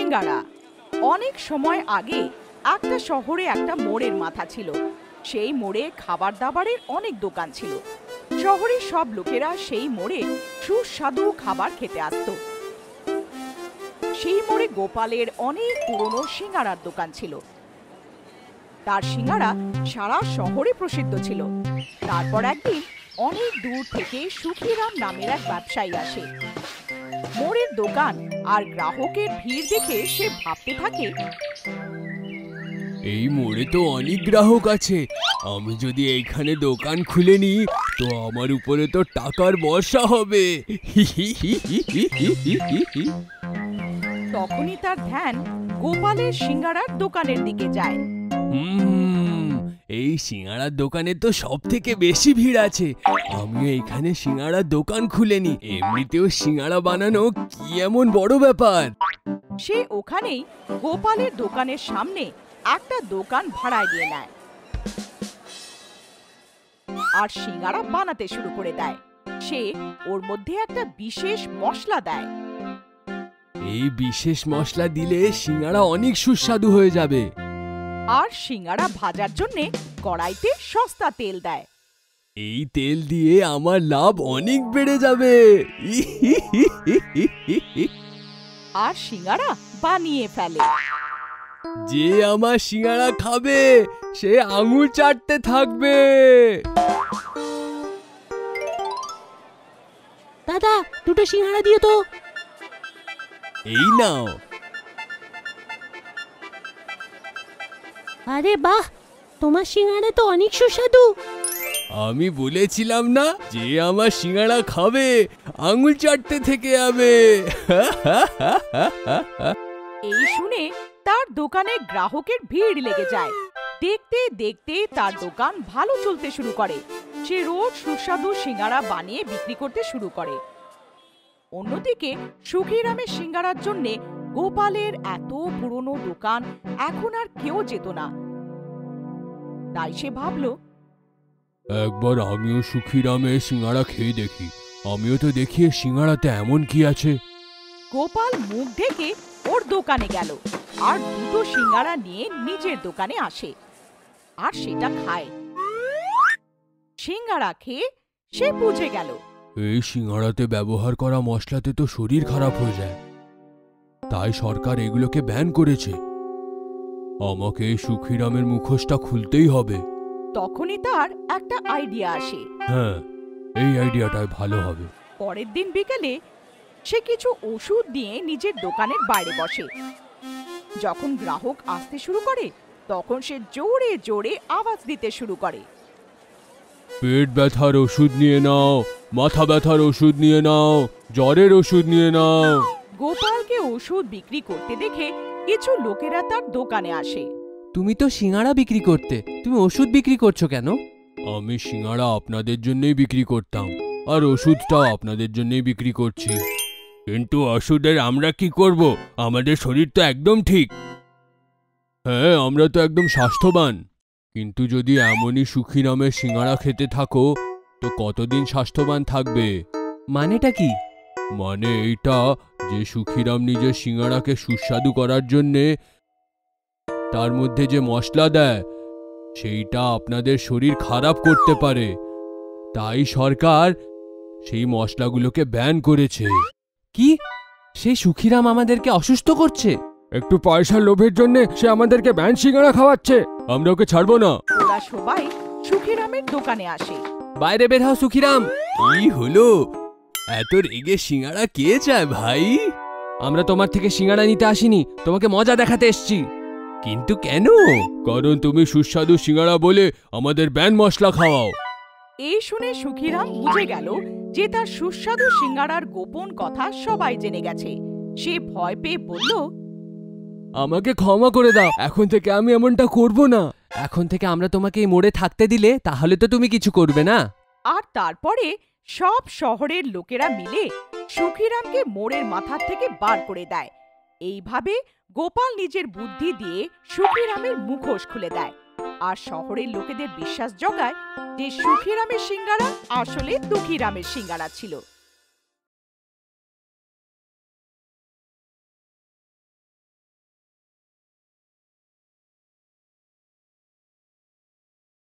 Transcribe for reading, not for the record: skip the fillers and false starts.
সিঙ্গারা। অনেক সময় আগে একটা শহরে একটা মোড়ের মাথা ছিল। সেই মোড়ে খাবার দাবারের অনেক দোকান ছিল। শহরের সব লোকেরা সেই মোড়ে সুস্বাদু খাবার খেতে আসতো। সেই মোড়ে গোপালের অনেক পুরনো সিঙ্গারার দোকান ছিল। তার সিঙ্গারা সারা শহরে প্রসিদ্ধ ছিল। তারপর একদিন অনেক দূর থেকে সুখীরাম নামের এক ব্যবসায়ী আসে। মোড়ের দোকান আর গ্রাহকের ভিড় দেখে সে ভাবতে থাকে, এই মোড়ে তো অনেক গ্রাহক আছে, আমি যদি এইখানে দোকান খুলে নিই তো আমার উপরে তো টাকার বর্ষা হবে। তখনই তার ধ্যান গোপালের সিঙ্গারার দোকানের দিকে যায়। এই সিঙ্গারার দোকানে তো সব থেকে বেশি ভিড় আছে, আমিও এইখানে সিঙ্গারার দোকান খুলে নি। এমনিতেও সিঙ্গারা বানানো কি এমন বড় ব্যাপার। সে ওখানেই গোপালের দোকানের সামনে একটা দোকান ভাড়ায় দিয়ে নেয় আর সিঙ্গারা বানাতে শুরু করে দেয়। সে ওর মধ্যে একটা বিশেষ মশলা দেয়। এই বিশেষ মশলা দিলে সিঙ্গারা অনেক সুস্বাদু হয়ে যাবে। আর সিঙ্গারা ভাজার জন্য কড়াইতে সস্তা তেল দেয়। এই তেল দিয়ে আমার লাভ অনেক বেড়ে যাবে। আর সিঙ্গারা বানিয়ে ফেলে। যে আমার সিঙ্গারা খাবে সে আঙুল চাটতে থাকবে। দাদা, দুটো সিঙ্গারা দিও তো। এই নাও। আরে বাহ, তোমার সিঙ্গারা তো অনেক সুস্বাদু। আমি বলেছিলাম না, যে আমার সিঙ্গারা খাবে আঙুল চাটতে থেকে যাবে। এই শুনে তার দোকানে গ্রাহকের ভিড় লেগে যায়। দেখতে দেখতে তার দোকান ভালো চলতে শুরু করে। সে রোজ সুস্বাদু সিঙ্গারা বানিয়ে বিক্রি করতে শুরু করে। অন্যদিকে সুখীরামের সিঙ্গারার জন্য গোপালের এত পুরনো দোকান এখন আর কেউ যেত না। তাই সে ভাবলো, একবার আমিও সুখীরামের সিঙ্গারা খেয়ে দেখি, আমিও তো দেখি সিঙ্গারাতে এমন কি আছে। গোপাল মুখ ঢেকে ওর দোকানে গেল আর দুটো সিঙ্গারা নিয়ে নিজের দোকানে আসে আর সেটা খায়। সিঙ্গারা খেয়ে সে বুঝে গেল, এই সিঙ্গারাতে ব্যবহার করা মশলাতে তো শরীর খারাপ হয়ে যায়, তাই সরকার এগুলোকে ব্যান করেছে। আমাকে এই সুখীরামের মুখোশটা খুলতেই হবে। তখনই তার একটা আইডিয়া আসে। হ্যাঁ, এই আইডিয়াটাই ভালো হবে। পরের দিন বিকেলে সে কিছু ওষুধ নিয়ে নিজের দোকানের বাইরে বসে। যখন গ্রাহক আসতে শুরু করে তখন সে জোরে জোরে আওয়াজ দিতে শুরু করে, পেট ব্যথার ওষুধ নিয়ে নাও, মাথা ব্যথার ওষুধ নিয়ে নাও, জ্বরের ওষুধ নিয়ে নাও। গোপালকে ওষুধ বিক্রি করতে দেখে কিছু লোকেরা তার দোকানে আসে। তুমি তো সিঙ্গারা বিক্রি করতে, তুমি ওষুধ বিক্রি করছো কেন? আমি সিঙ্গারা আপনাদের জন্যই বিক্রি করতাম আর ওষুধটাও আপনাদের জন্যই বিক্রি করছি। কিন্তু ওষুধের আমরা কি করব? আমাদের শরীর তো একদম ঠিক। হ্যাঁ, আমরা তো একদম স্বাস্থ্যবান। কিন্তু যদি এমনই সুখীরামের সিঙ্গারা খেতে থাকো তো কতদিন স্বাস্থ্যবান থাকবে? মানেটা কি? মানে এইটা যে সুখীরাম নিজের সিঙ্গারাকে সুস্বাদু করার জন্যে তার মধ্যে যে মশলা দেয় সেইটা আপনাদের শরীর খারাপ করতে পারে, তাই সরকার সেই মশলাগুলোকে ব্যান করেছে। কি? সেই সুখীরাম আমাদেরকে অসুস্থ করছে? একটু পয়সার লোভের জন্য সে আমাদেরকে ব্যান সিঙ্গারা খাওয়াচ্ছে, আমরা ওকে ছাড়বো না। ওরা সবাই সুখীরামের দোকানে আসে। বাইরে বের হও সুখীরাম। কি হলো? এত রেগে সিঙ্গারা কে চায় ভাই? আমরা তোমার থেকে সিঙ্গারা নিতে আসিনি, তোমাকে মজা দেখাতে এসেছি। কিন্তু কেন? কারণ তুমি সুস্বাদু সিঙ্গারা বলে আমাদের ব্যান মশলা খাওয়াও। এই শুনে সুখীরাম বুঝে গেল যে তার সুস্বাদু সিঙ্গারার গোপন কথা সবাই জেনে গেছে। সে ভয় পেয়ে বলল, আমাকে ক্ষমা করে দাও, এখন থেকে আমি এমনটা করব না। এখন থেকে আমরা তোমাকে এই মোড়ে থাকতে দিলে তাহলে তো তুমি কিছু করবে না। আর তারপরে সব শহরের লোকেরা মিলে সুখীরামকে মোড়ের মাথার থেকে বার করে দেয়। এইভাবে গোপাল নিজের বুদ্ধি দিয়ে সুখীরামের মুখোশ খুলে দেয় আর শহরের লোকেদের বিশ্বাস জগায় যে সুখীরামের সিঙ্গারা আসলে দুঃখীরামের সিঙ্গারা ছিল।